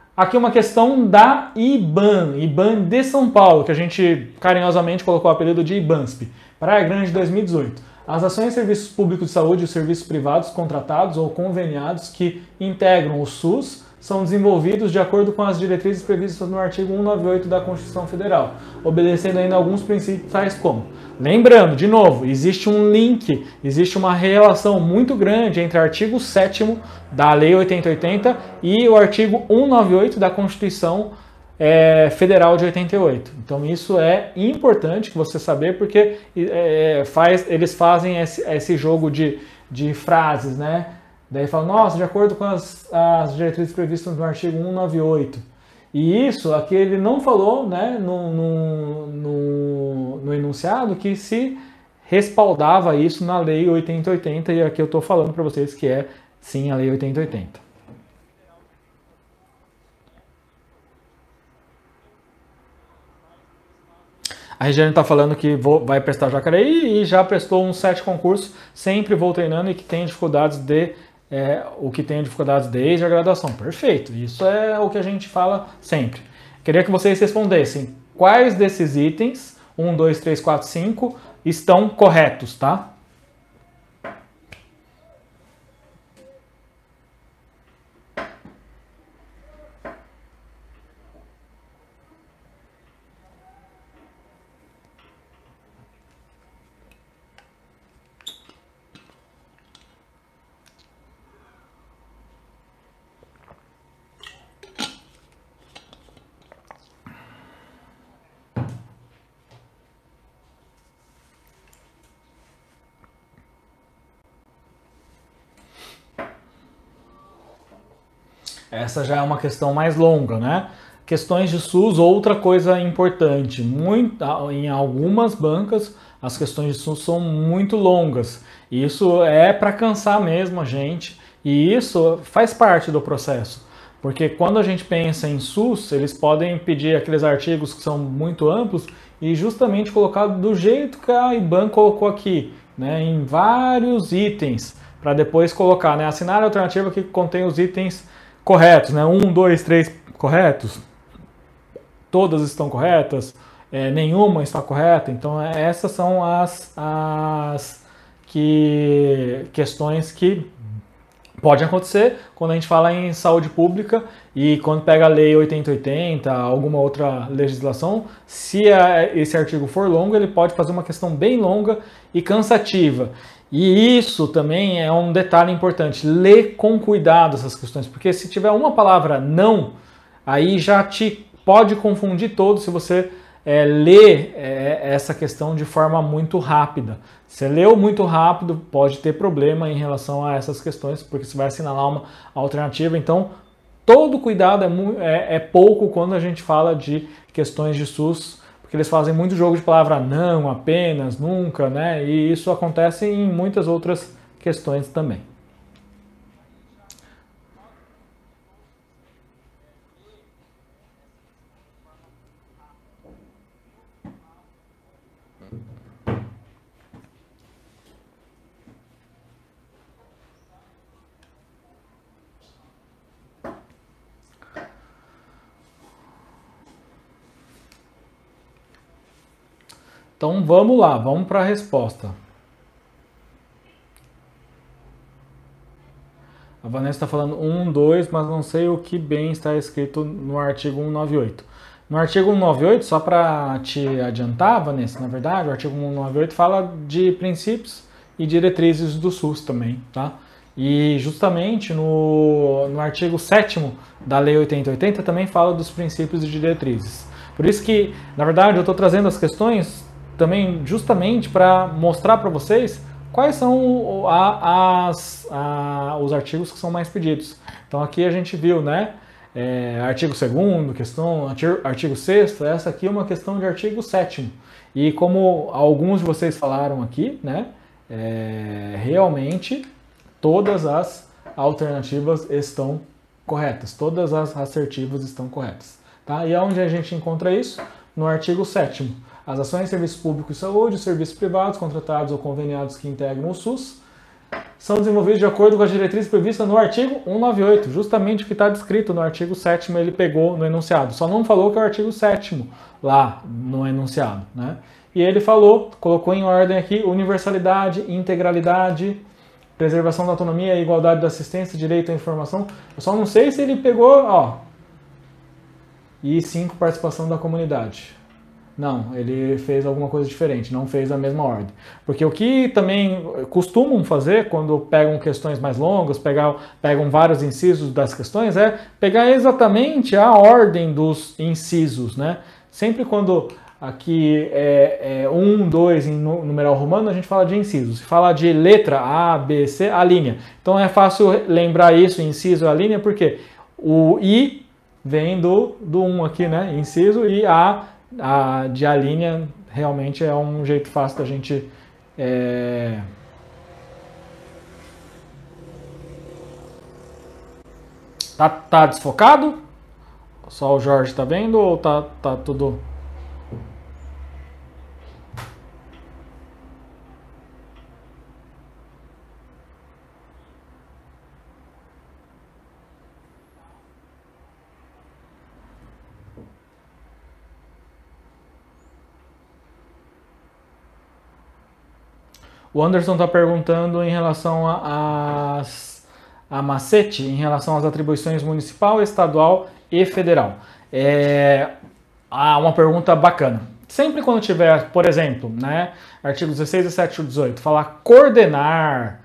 Aqui uma questão da IBAN, IBAN de São Paulo, que a gente carinhosamente colocou o apelido de IBANSP, Praia Grande 2018. As ações e serviços públicos de saúde e os serviços privados contratados ou conveniados que integram o SUS são desenvolvidos de acordo com as diretrizes previstas no artigo 198 da Constituição Federal, obedecendo ainda alguns princípios tais como... Lembrando, de novo, existe um link, existe uma relação muito grande entre o artigo 7º da Lei 8080 e o artigo 198 da Constituição Federal de 88. Então isso é importante que você saber, porque eles fazem esse jogo de frases, né? Daí falam, nossa, de acordo com as diretrizes previstas no artigo 198. E isso, aqui ele não falou, né, no enunciado que se respaldava isso na Lei 8080, e aqui eu estou falando para vocês que é, sim, a Lei 8080. A Regiane está falando que vai prestar Jacareí e já prestou uns 7 concursos, sempre vou treinando e que tem dificuldades desde a graduação. Perfeito, isso é o que a gente fala sempre. Queria que vocês respondessem quais desses itens, 1, 2, 3, 4, 5, estão corretos, tá? Essa já é uma questão mais longa, né? Questões de SUS, outra coisa importante. Em algumas bancas, as questões de SUS são muito longas. Isso é para cansar mesmo a gente. E isso faz parte do processo. Porque quando a gente pensa em SUS, eles podem pedir aqueles artigos que são muito amplos e justamente colocar do jeito que a IBAN colocou aqui, né? Em vários itens, para depois colocar, né? Assinar a alternativa que contém os itens corretos, né? 1, 2, 3 corretos, todas estão corretas, nenhuma está correta. Então essas são as questões que podem acontecer quando a gente fala em saúde pública e quando pega a Lei 8080, alguma outra legislação. Se esse artigo for longo, ele pode fazer uma questão bem longa e cansativa. E isso também é um detalhe importante, ler com cuidado essas questões, porque se tiver uma palavra não, aí já te pode confundir todo se você ler essa questão de forma muito rápida. Se leu muito rápido, pode ter problema em relação a essas questões, porque você vai assinalar uma alternativa. Então, todo cuidado é pouco quando a gente fala de questões de SUS, porque eles fazem muito jogo de palavra não, apenas, nunca, né? E isso acontece em muitas outras questões também. Então vamos lá, vamos para a resposta. A Vanessa está falando 1, 2, mas não sei o que bem está escrito no artigo 198. No artigo 198, só para te adiantar, Vanessa, na verdade, o artigo 198 fala de princípios e diretrizes do SUS também, tá? E justamente no artigo 7º da Lei 8080 também fala dos princípios e diretrizes. Por isso que, na verdade, eu estou trazendo as questões também justamente para mostrar para vocês quais são os artigos que são mais pedidos. Então aqui a gente viu, né? Artigo 2º, artigo 6º, essa aqui é uma questão de artigo 7º. E como alguns de vocês falaram aqui, né? Realmente todas as alternativas estão corretas, todas as assertivas estão corretas. Tá? E aonde a gente encontra isso? No artigo 7º. As ações de serviços públicos de saúde, serviços privados, contratados ou conveniados que integram o SUS, são desenvolvidos de acordo com as diretrizes previstas no artigo 198, justamente o que está descrito no artigo 7º, ele pegou no enunciado. Só não falou que é o artigo 7º lá no enunciado, né? E ele falou, colocou em ordem aqui, universalidade, integralidade, preservação da autonomia, igualdade da assistência, direito à informação. Eu só não sei se ele pegou, ó, e 5, participação da comunidade. Não, ele fez alguma coisa diferente, não fez a mesma ordem. Porque o que também costumam fazer quando pegam questões mais longas, pegam vários incisos das questões, é pegar exatamente a ordem dos incisos, né? Sempre quando aqui é 1, 2 em numeral romano, a gente fala de incisos. Se fala de letra A, B, C, a linha. Então é fácil lembrar isso, inciso é a linha, porque o I vem do 1 aqui, né? Inciso, e A de a linha realmente é um jeito fácil da gente Tá desfocado? Só o Jorge tá vendo ou tá tudo... O Anderson está perguntando em relação a macete, em relação às atribuições municipal, estadual e federal. Uma pergunta bacana. Sempre quando tiver, por exemplo, né, artigos 16, 17 e 18, falar coordenar,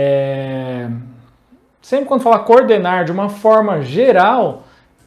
sempre quando falar coordenar de uma forma geral,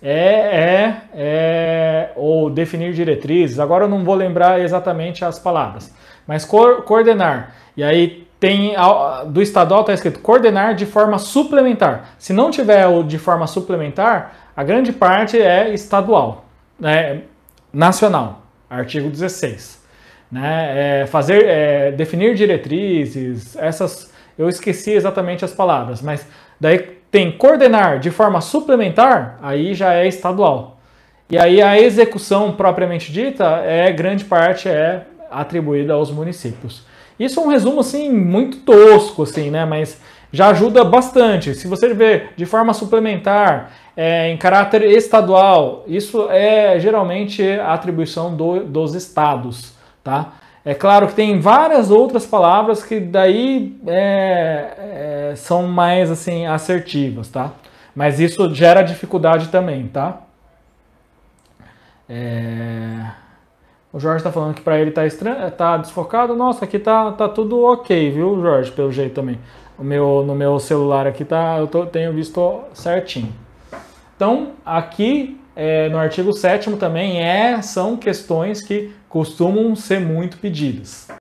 ou definir diretrizes, agora eu não vou lembrar exatamente as palavras, mas coordenar. E aí tem do estadual está escrito coordenar de forma suplementar. Se não tiver o de forma suplementar, a grande parte é estadual, né? Nacional, artigo 16. Né? Definir diretrizes, eu esqueci exatamente as palavras, mas daí tem coordenar de forma suplementar, aí já é estadual. E aí a execução propriamente dita, grande parte é atribuída aos municípios. Isso é um resumo assim muito tosco, assim, né? Mas já ajuda bastante. Se você vê de forma suplementar, em caráter estadual, isso é geralmente a atribuição dos estados, tá? É claro que tem várias outras palavras que daí são mais assim assertivas, tá? Mas isso gera dificuldade também, tá? O Jorge está falando que para ele tá desfocado. Nossa, aqui tá tudo ok, viu, Jorge? Pelo jeito também. No meu celular aqui tenho visto certinho. Então, aqui no artigo 7º também são questões que costumam ser muito pedidas.